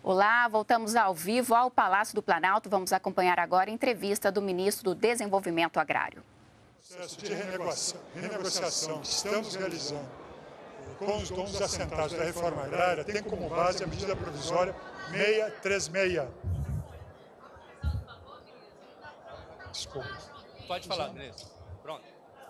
Olá, voltamos ao vivo ao Palácio do Planalto. Vamos acompanhar agora a entrevista do ministro do Desenvolvimento Agrário. O processo de renegociação que estamos realizando com os donos assentados da reforma agrária tem como base a medida provisória 636. Desculpa. Pode falar, ministro. Pronto.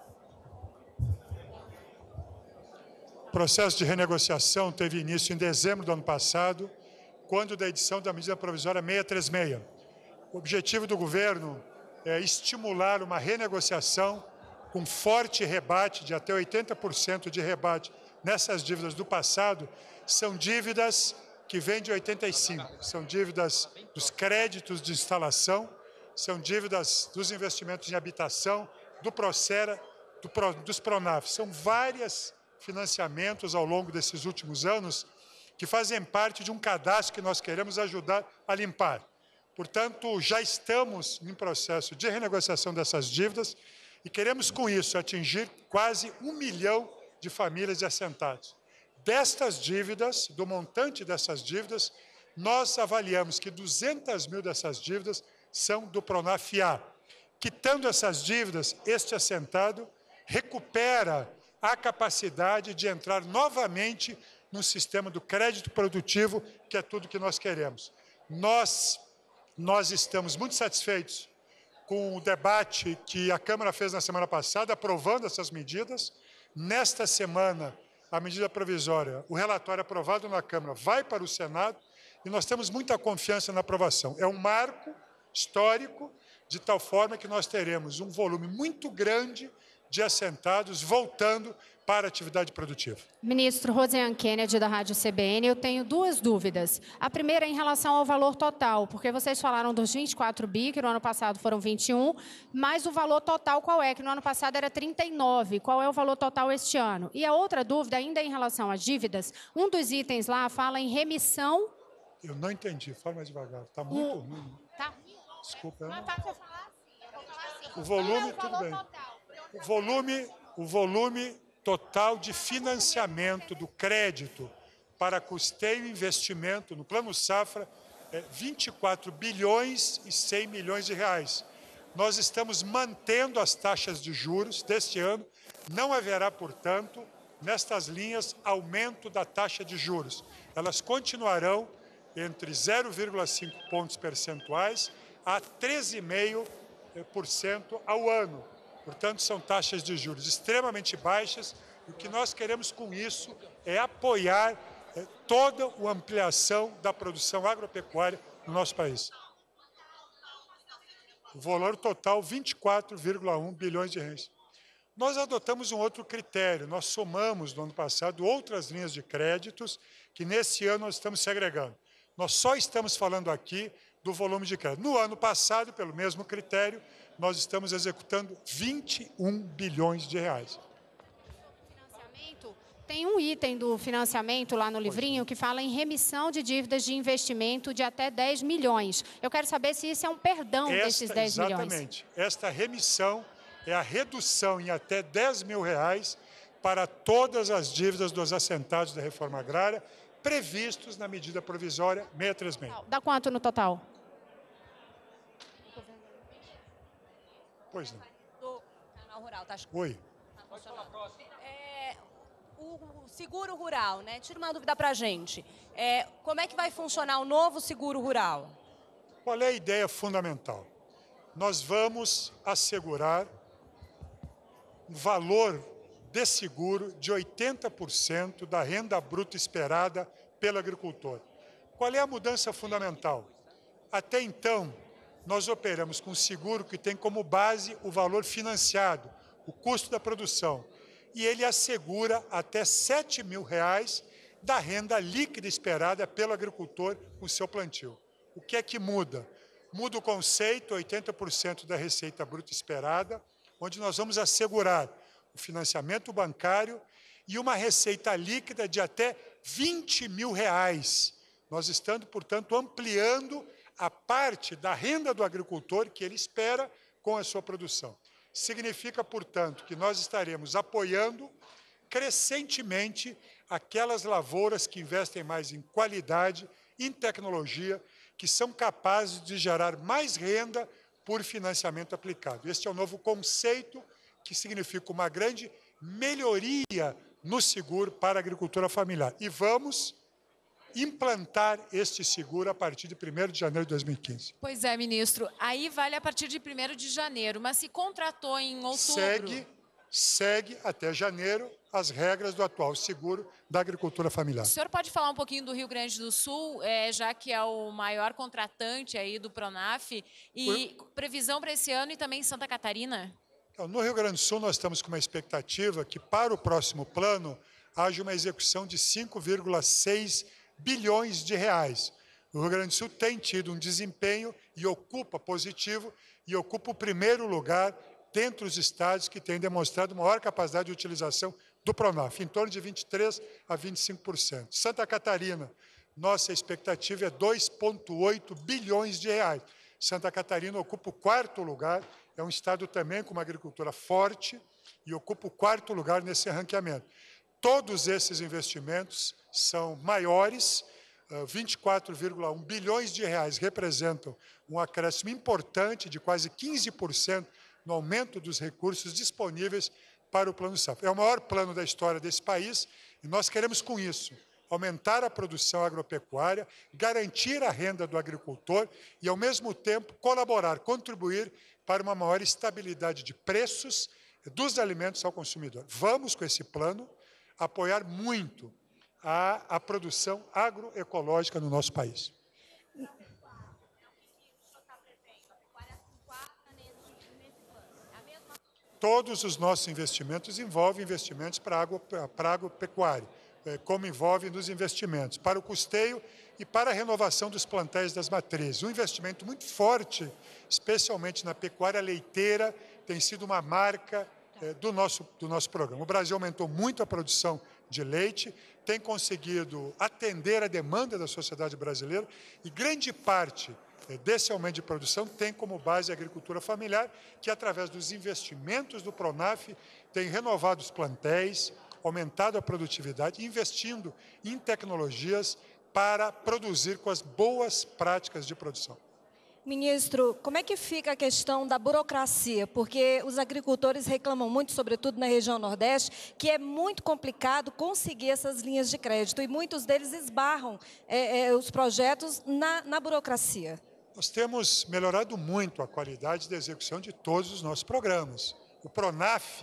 O processo de renegociação teve início em dezembro do ano passado, quando da edição da medida provisória 636. O objetivo do governo é estimular uma renegociação com forte rebate, de até 80% de rebate nessas dívidas do passado. São dívidas que vêm de 85, são dívidas dos créditos de instalação, são dívidas dos investimentos em habitação, do Procera, dos Pronaf. São vários financiamentos ao longo desses últimos anos que fazem parte de um cadastro que nós queremos ajudar a limpar. Portanto, já estamos em processo de renegociação dessas dívidas e queremos, com isso, atingir quase 1 milhão de famílias e assentados. Destas dívidas, do montante dessas dívidas, nós avaliamos que 200 mil dessas dívidas são do Pronaf-A. Quitando essas dívidas, este assentado recupera a capacidade de entrar novamente no sistema do crédito produtivo, que é tudo que nós queremos. Nós estamos muito satisfeitos com o debate que a Câmara fez na semana passada, aprovando essas medidas. Nesta semana, a medida provisória, o relatório aprovado na Câmara, vai para o Senado e nós temos muita confiança na aprovação. É um marco histórico, de tal forma que nós teremos um volume muito grande de assentados voltando para a atividade produtiva. Ministro Rosiane Kennedy, da Rádio CBN, eu tenho duas dúvidas. A primeira é em relação ao valor total, porque vocês falaram dos 24 bi, que no ano passado foram 21, mas o valor total qual é? Que no ano passado era 39. Qual é o valor total este ano? E a outra dúvida, ainda em relação às dívidas, um dos itens lá fala em remissão... Eu não entendi, fala mais devagar. Está muito ruim. Tá. Desculpa. Não é fácil eu falar assim. Eu vou falar assim. O volume, qual é o tudo bem. Total? O volume total de financiamento do crédito para custeio e investimento no Plano Safra é 24 bilhões e 100 milhões de reais. Nós estamos mantendo as taxas de juros deste ano. Não haverá, portanto, nestas linhas, aumento da taxa de juros. Elas continuarão entre 0,5 pontos percentuais a 13,5% ao ano. Portanto, são taxas de juros extremamente baixas e o que nós queremos com isso é apoiar toda a ampliação da produção agropecuária no nosso país. O valor total, 24,1 bilhões de reais. Nós adotamos um outro critério, nós somamos no ano passado outras linhas de créditos que nesse ano nós estamos segregando. Nós só estamos falando aqui do volume de crédito. No ano passado, pelo mesmo critério, nós estamos executando 21 bilhões de reais. Tem um item do financiamento lá no livrinho que fala em remissão de dívidas de investimento de até 10 milhões. Eu quero saber se isso é um perdão desses 10 milhões. Exatamente. Esta remissão é a redução em até 10 mil reais para todas as dívidas dos assentados da reforma agrária previstos na medida provisória 636. Dá quanto no total? Pois não. Do Canal Rural, tá? Oi. O seguro rural, né? Tira uma dúvida para a gente. Como é que vai funcionar o novo seguro rural? Qual é a ideia fundamental? Nós vamos assegurar um valor de seguro de 80% da renda bruta esperada pelo agricultor. Qual é a mudança fundamental? Até então, nós operamos com seguro que tem como base o valor financiado, o custo da produção, e ele assegura até 7 mil reais da renda líquida esperada pelo agricultor com seu plantio. O que é que muda? Muda o conceito, 80% da receita bruta esperada, onde nós vamos assegurar o financiamento bancário e uma receita líquida de até 20 mil reais. Nós estamos, portanto, ampliando a parte da renda do agricultor que ele espera com a sua produção. Significa, portanto, que nós estaremos apoiando crescentemente aquelas lavouras que investem mais em qualidade em tecnologia, que são capazes de gerar mais renda por financiamento aplicado. Este é o novo conceito, que significa uma grande melhoria no seguro para a agricultura familiar. E vamos implantar este seguro a partir de 1º de janeiro de 2015. Pois é, ministro. Aí vale a partir de 1º de janeiro, mas se contratou em outubro... Segue até janeiro as regras do atual seguro da agricultura familiar. O senhor pode falar um pouquinho do Rio Grande do Sul, já que é o maior contratante aí do Pronaf, e previsão para esse ano e também em Santa Catarina? Então, no Rio Grande do Sul, nós estamos com uma expectativa que, para o próximo plano, haja uma execução de 5,6 bilhões de reais. O Rio Grande do Sul tem tido um desempenho e ocupa positivo, e ocupa o primeiro lugar dentre os estados que têm demonstrado maior capacidade de utilização do Pronaf, em torno de 23% a 25%. Santa Catarina, nossa expectativa é 2,8 bilhões de reais. Santa Catarina ocupa o 4º lugar, é um estado também com uma agricultura forte e ocupa o 4º lugar nesse ranqueamento. Todos esses investimentos são maiores, 24,1 bilhões de reais representam um acréscimo importante de quase 15% no aumento dos recursos disponíveis para o Plano Safra. É o maior plano da história desse país e nós queremos, com isso, aumentar a produção agropecuária, garantir a renda do agricultor e, ao mesmo tempo, colaborar, contribuir para uma maior estabilidade de preços dos alimentos ao consumidor. Vamos, com esse plano, apoiar muito a produção agroecológica no nosso país. Todos os nossos investimentos envolvem investimentos para a agropecuária, como envolve nos investimentos para o custeio e para a renovação dos plantéis das matrizes. Um investimento muito forte, especialmente na pecuária leiteira, tem sido uma marca do nosso programa. O Brasil aumentou muito a produção de leite, tem conseguido atender a demanda da sociedade brasileira e grande parte desse aumento de produção tem como base a agricultura familiar, que através dos investimentos do Pronaf tem renovado os plantéis, aumentado a produtividade, investindo em tecnologias para produzir com as boas práticas de produção. Ministro, como é que fica a questão da burocracia? Porque os agricultores reclamam muito, sobretudo na região Nordeste, que é muito complicado conseguir essas linhas de crédito e muitos deles esbarram os projetos na burocracia. Nós temos melhorado muito a qualidade da execução de todos os nossos programas. O Pronaf,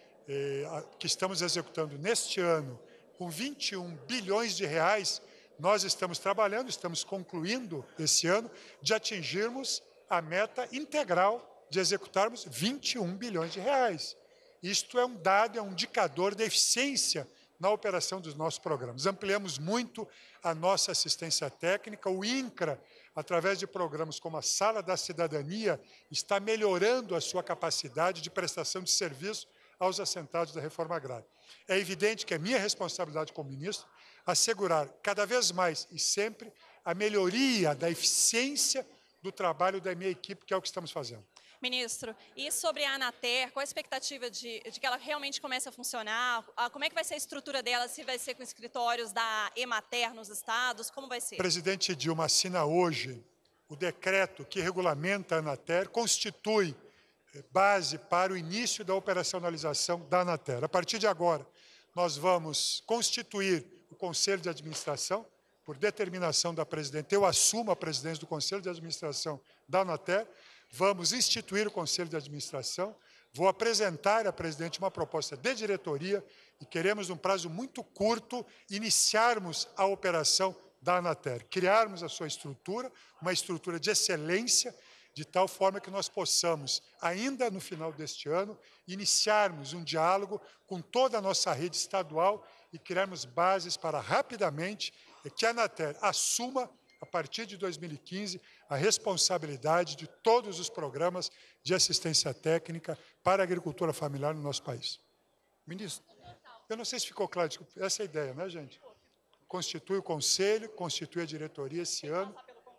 que estamos executando neste ano, com 21 bilhões de reais, nós estamos trabalhando, estamos concluindo esse ano, de atingirmos a meta integral de executarmos 21 bilhões de reais. Isto é um dado, é um indicador de eficiência na operação dos nossos programas. Ampliamos muito a nossa assistência técnica, o INCRA, através de programas como a Sala da Cidadania, está melhorando a sua capacidade de prestação de serviço aos assentados da reforma agrária. É evidente que é minha responsabilidade como ministro assegurar cada vez mais e sempre a melhoria da eficiência do trabalho da minha equipe, que é o que estamos fazendo. Ministro, e sobre a Anater, qual a expectativa de que ela realmente comece a funcionar? Como é que vai ser a estrutura dela? Se vai ser com escritórios da Emater nos estados? Como vai ser? O presidente Dilma assina hoje o decreto que regulamenta a Anater, constitui base para o início da operacionalização da Anater. A partir de agora, nós vamos constituir o Conselho de Administração, por determinação da presidente, eu assumo a presidência do Conselho de Administração da Anater, vamos instituir o Conselho de Administração, vou apresentar à presidente uma proposta de diretoria e queremos, num prazo muito curto, iniciarmos a operação da Anater, criarmos a sua estrutura, uma estrutura de excelência, de tal forma que nós possamos, ainda no final deste ano, iniciarmos um diálogo com toda a nossa rede estadual e criarmos bases para rapidamente que a Anater assuma, a partir de 2015, a responsabilidade de todos os programas de assistência técnica para a agricultura familiar no nosso país. Ministro, eu não sei se ficou claro, desculpa, essa é a ideia, né, gente? Constitui o Conselho, constitui a diretoria esse ano.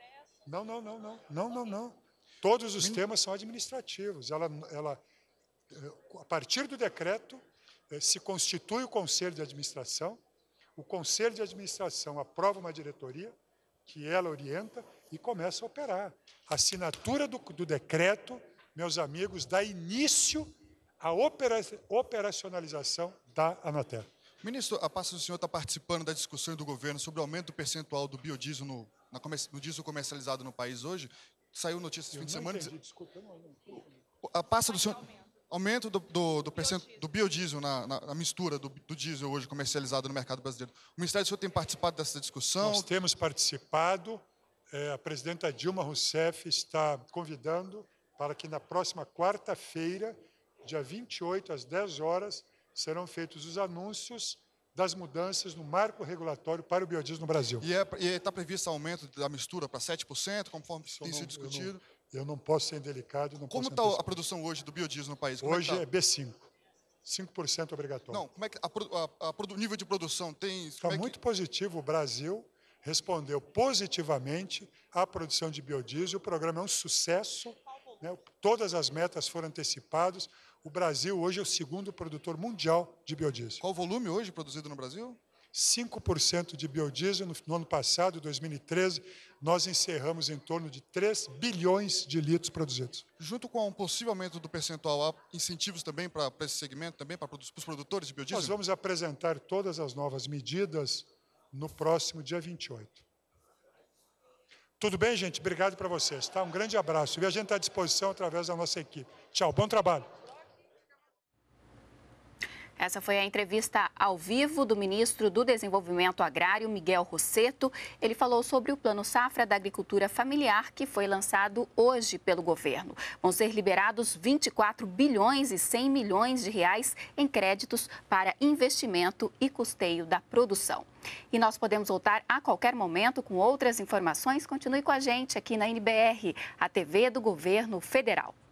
Não. Todos os temas são administrativos. A partir do decreto, se constitui o Conselho de Administração, o Conselho de Administração aprova uma diretoria, que ela orienta e começa a operar. A assinatura do decreto, meus amigos, dá início à operacionalização da Anatel. Ministro, a pasta do senhor está participando da discussão do governo sobre o aumento do percentual do biodiesel no diesel comercializado no país hoje. Saiu notícia esse fim de semana. Desculpa, A pasta do senhor... Aumento do biodiesel na mistura do diesel hoje comercializado no mercado brasileiro. O Ministério do Senhor tem participado dessa discussão? Nós temos participado. A presidenta Dilma Rousseff está convidando para que na próxima quarta-feira, dia 28, às 10 horas, serão feitos os anúncios das mudanças no marco regulatório para o biodiesel no Brasil. E está previsto aumento da mistura para 7%, conforme tem sido discutido? Eu não posso ser indelicado. Como está a produção hoje do biodiesel no país? Hoje é B5, 5% obrigatório. Não, como é que o nível de produção tem... Está muito positivo. O Brasil respondeu positivamente à produção de biodiesel. O programa é um sucesso, né? Todas as metas foram antecipadas. O Brasil hoje é o segundo produtor mundial de biodiesel. Qual o volume hoje produzido no Brasil? 5% de biodiesel. No ano passado, 2013, nós encerramos em torno de 3 bilhões de litros produzidos. Junto com um possível aumento do percentual, há incentivos também para esse segmento, também para os produtores de biodiesel? Nós vamos apresentar todas as novas medidas no próximo dia 28. Tudo bem, gente? Obrigado para vocês. Tá? Um grande abraço. E a gente está à disposição através da nossa equipe. Tchau, bom trabalho. Essa foi a entrevista ao vivo do ministro do Desenvolvimento Agrário, Miguel Rossetto. Ele falou sobre o Plano Safra da Agricultura Familiar, que foi lançado hoje pelo governo. Vão ser liberados 24 bilhões e 100 milhões de reais em créditos para investimento e custeio da produção. E nós podemos voltar a qualquer momento com outras informações. Continue com a gente aqui na NBR, a TV do Governo Federal.